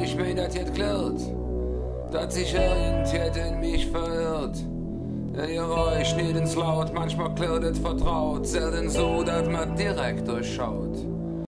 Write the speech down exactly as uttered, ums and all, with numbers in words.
ich mein, das hätt klärt, dass sich irgendjemand in mich verirrt. Ein Geräusch, nicht ins Laut, manchmal klärt es vertraut, selten so, dass man direkt durchschaut.